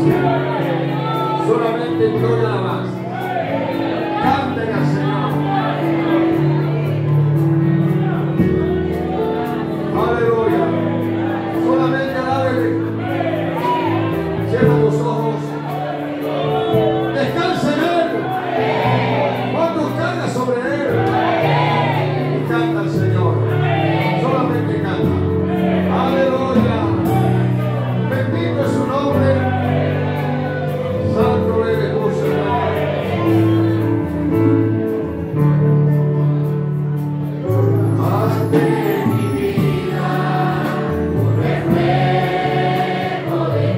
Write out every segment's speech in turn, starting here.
Solamente gloria a la más. Canten al Señor. Aleluya. Solamente alábele. Cierra tus ojos. Descansa en Él. Pon tus cargas sobre Él. Y canta al Señor. Solamente canta. Aleluya. Bendito es su nombre. Santo eres tú, Señor. Haz de mi vida un reflejo de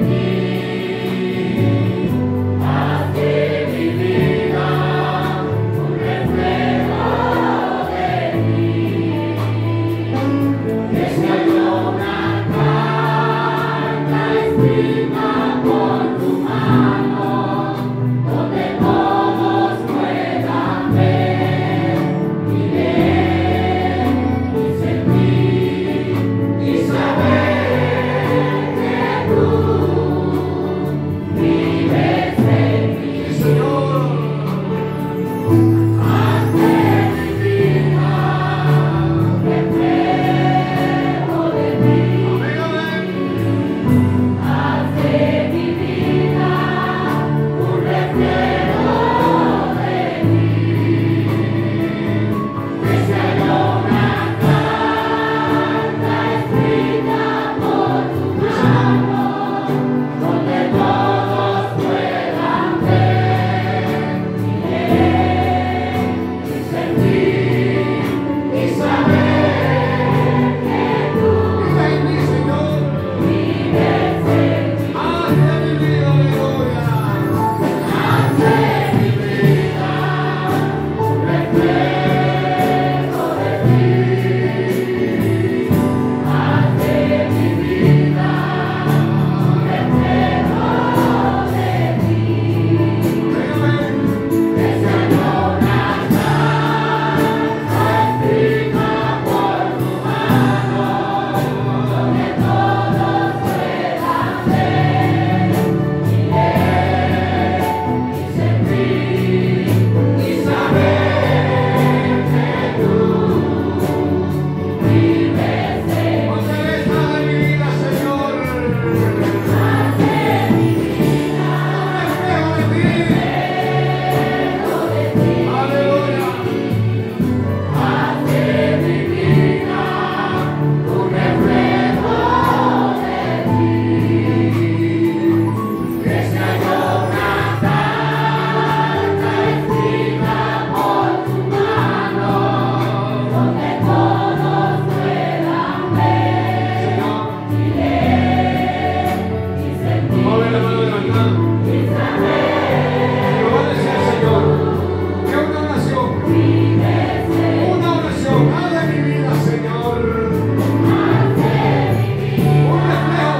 ti. Haz de mi vida un reflejo de ti. Que sea yo una carta escrita por tu mano, donde todos puedan ver y leer y sentir y saber que tú vives en mí. Señor, haz de mi vida un reflejo de ti. Amén, amén. Haz de mi vida un reflejo de ti. Que sea yo una carta escrita por tu mano, donde todos puedan ver y leer y sentir y saber que tú vives en mí, Señor. Vives en mí. Haz de mi vida, aleluya. Haz de mi vida un reflejo de ti. Haz de mi vida un reflejo de ti. Que sea yo una carta escrita por tu mano, donde todos puedan ver y leer y sentir y saber que tú vives en mí. Otra vez, haz de mi vida, Señor. Haz de mi vida un reflejo de ti. Aleluya. Haz de mi vida un reflejo de ti. Que sea yo una carta escrita por tu mano, donde todos puedan ver y leer y sentir y saber. Lo va a decir el Señor. Que una oración. Una oración. Haz de mi vida, Señor. Haz de mi vida un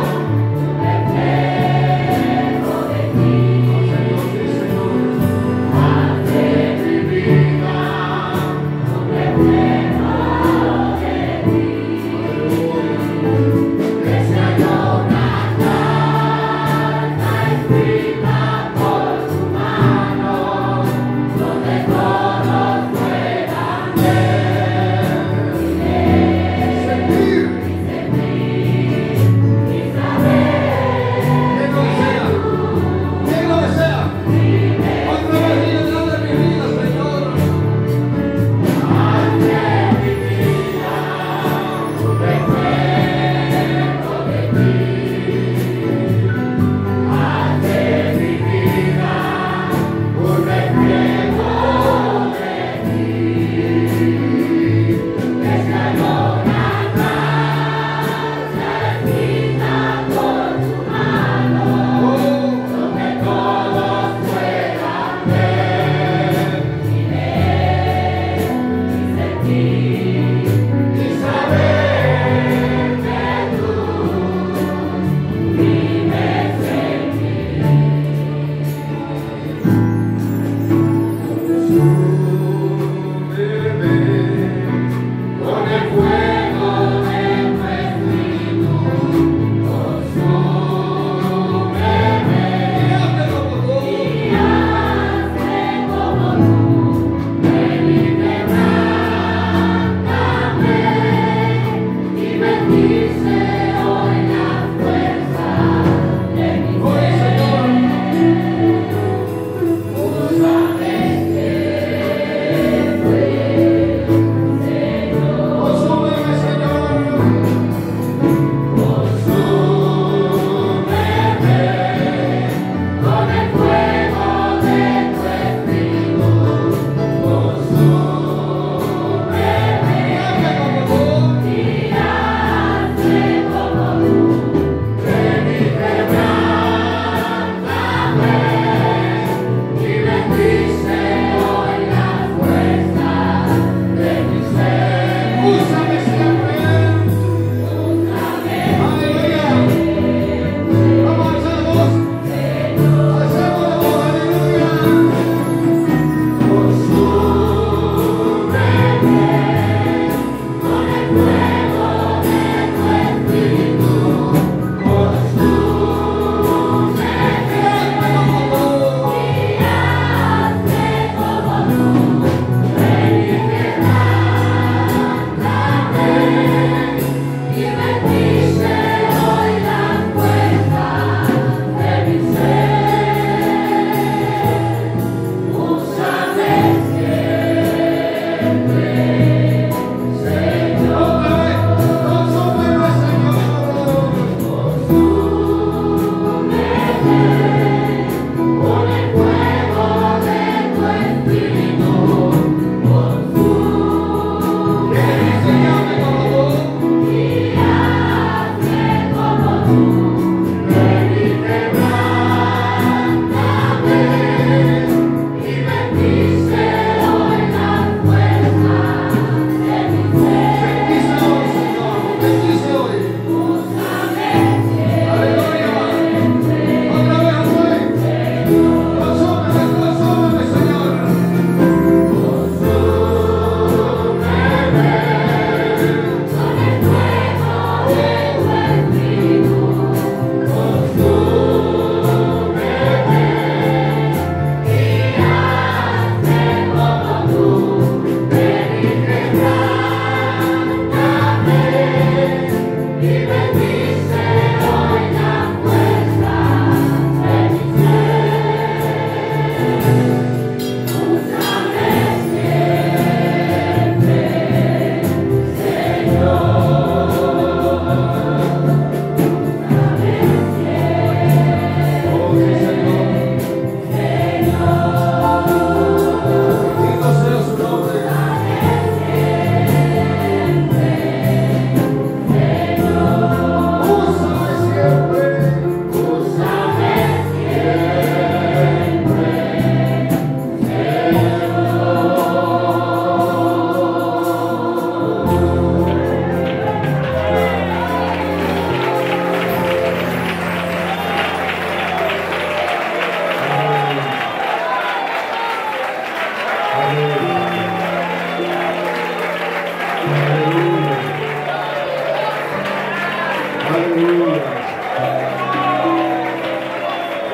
reflejo de ti. Señor, sí, Señor. Haz de mi vida un reflejo de ti. Que sea yo una carta escrita por tu mano, donde todos puedan ver y leer, sentir y saber. ¿Quién lo desea? ¿Quién lo desea? Otra vez dile, haz de mi vida, Señor. Haz de mi vida un reflejo de ti. Haz de mi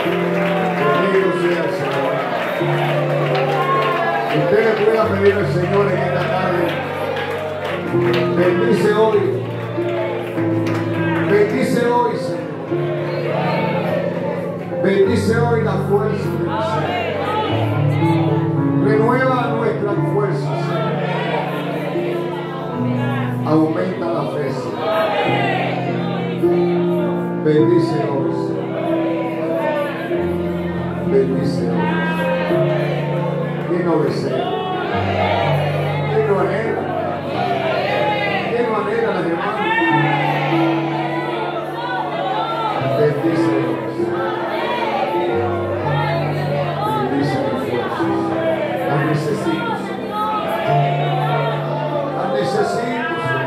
Bendito sea el Señor. Usted le pueda pedir al Señor en esta tarde. Bendice hoy. Bendice hoy, Señor. Bendice hoy la fuerza de mi Señor. Renueva nuestras fuerzas, Señor. Aumenta la fe, Señor. Bendice hoy, Señor. Bendice hoy. ¿Quién no desea? ¿Quién no anhela? ¿Quién no anhela la demanda? Bendice hoy. Bendice mis fuerzas. Las necesito, Señor. Las necesito, Señor.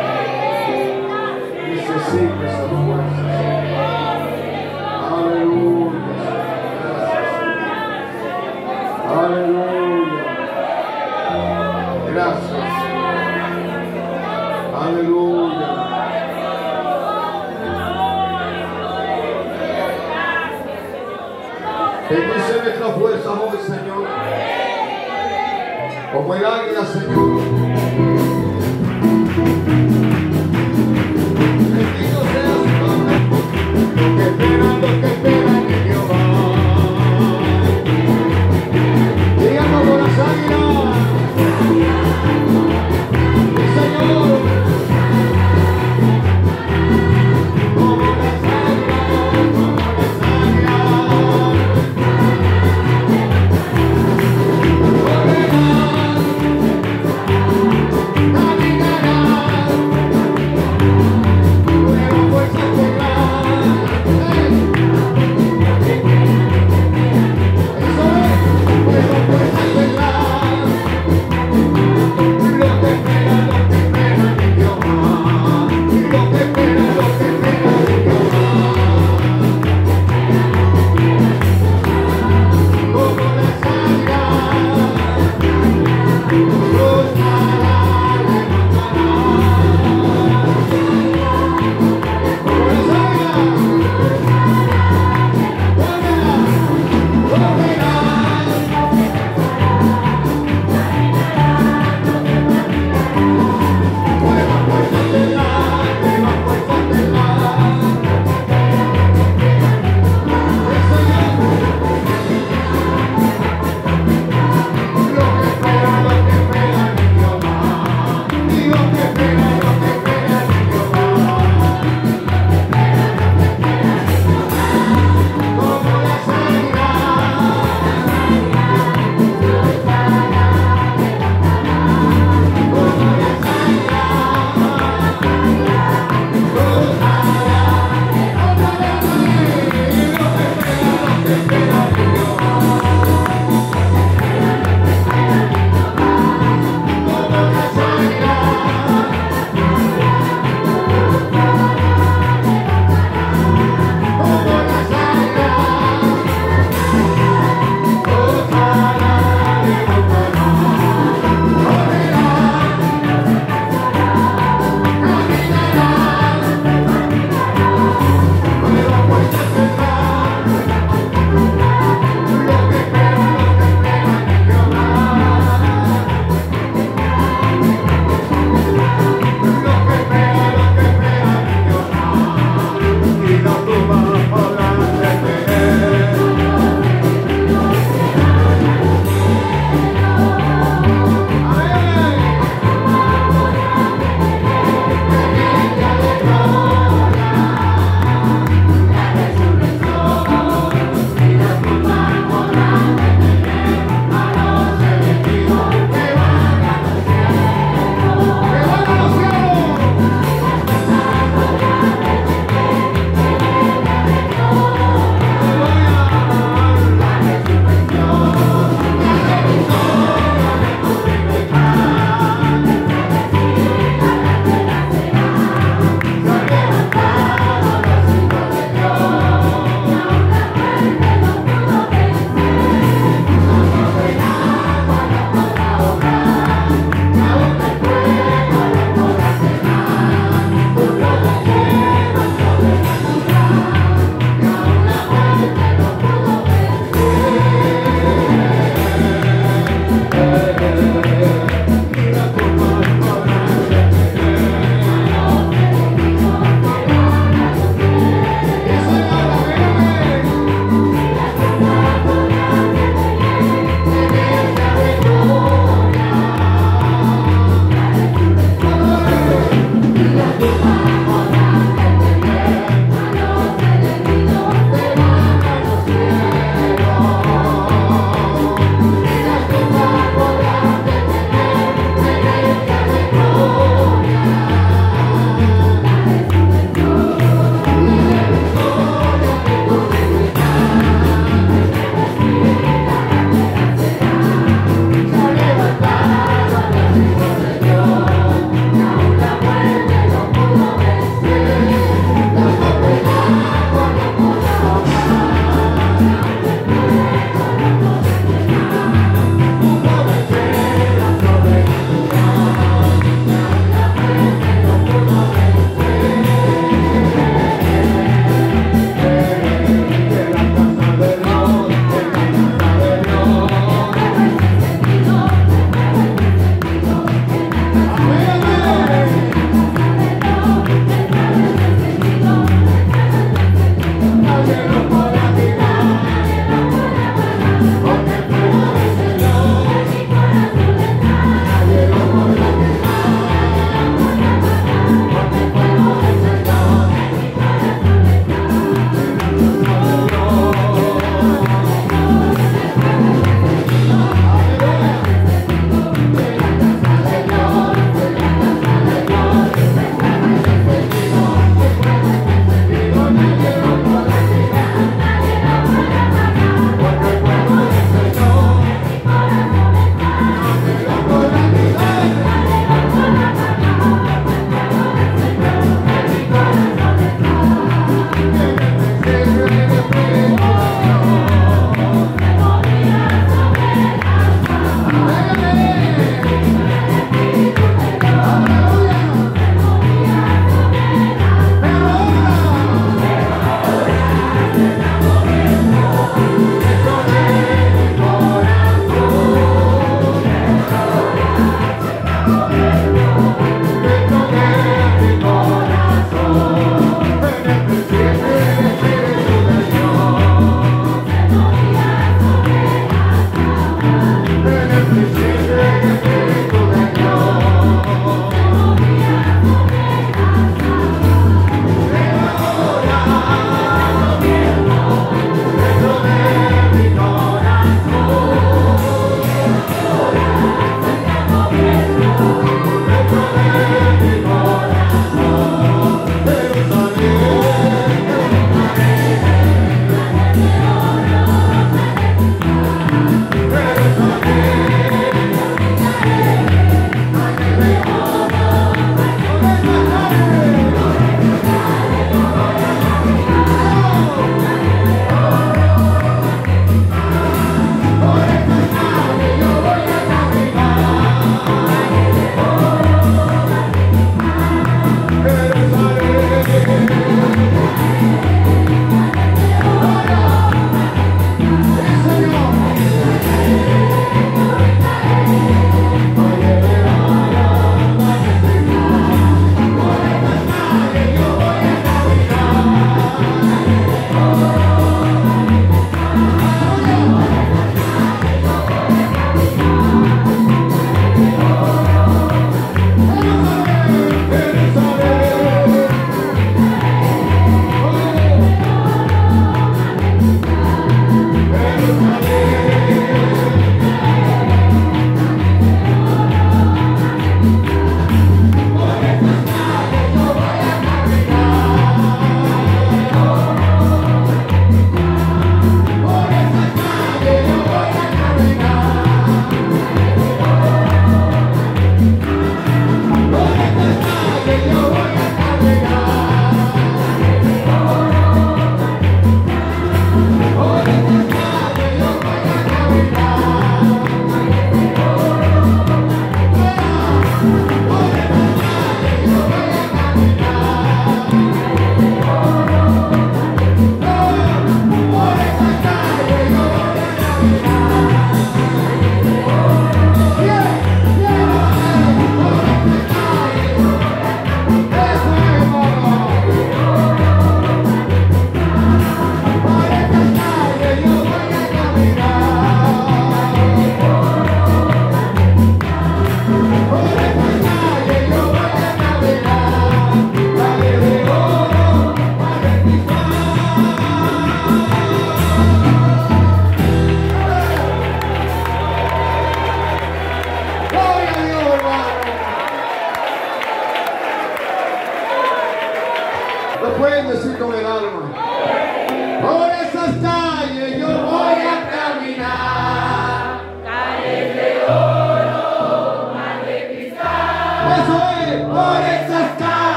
Necesito esas fuerzas. Aleluya. Aleluya. Gracias. Aleluya. Bendice nuestra fuerza hoy, Señor. Como el águila, Señor. Bendito sea su nombre. Los que esperan en Jehová. Díganos con las águilas. Sí, Señor. Como las águilas, como las águilas. Caminarán. Nueva fuerza tendrán.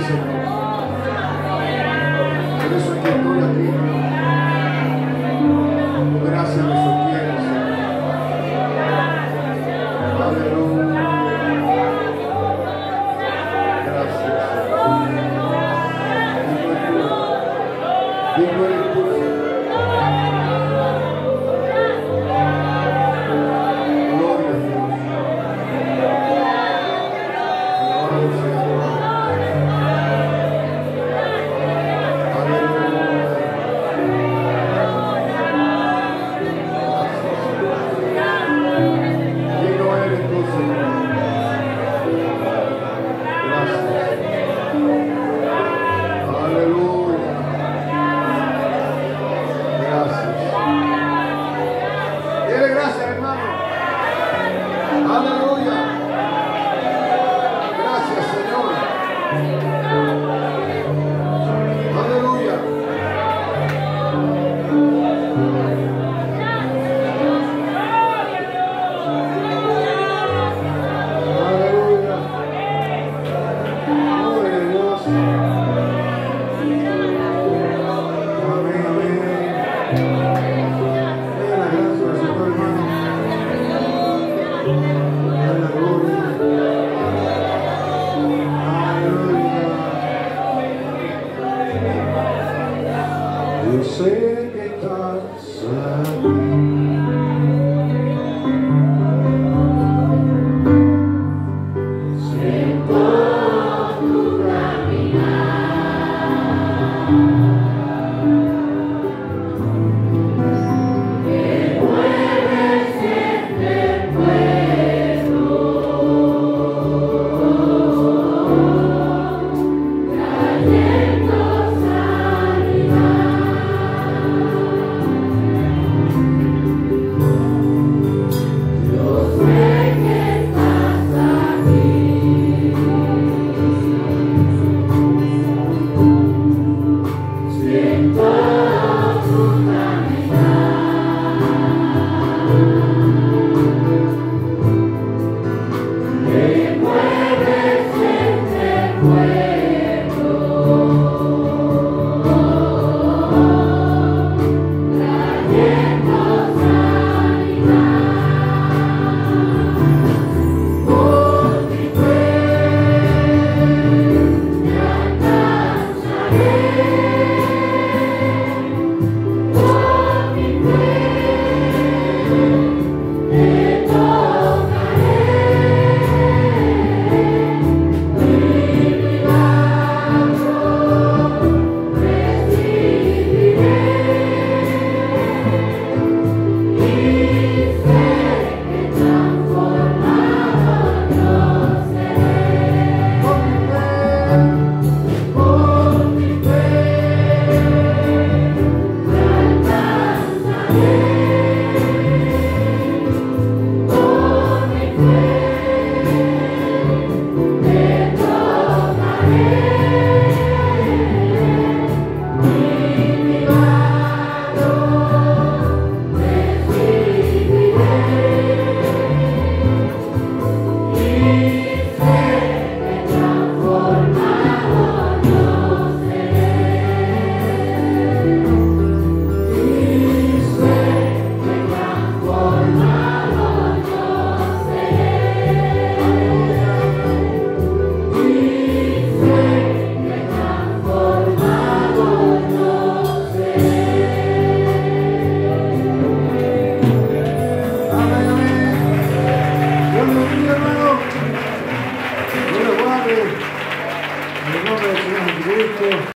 Señor.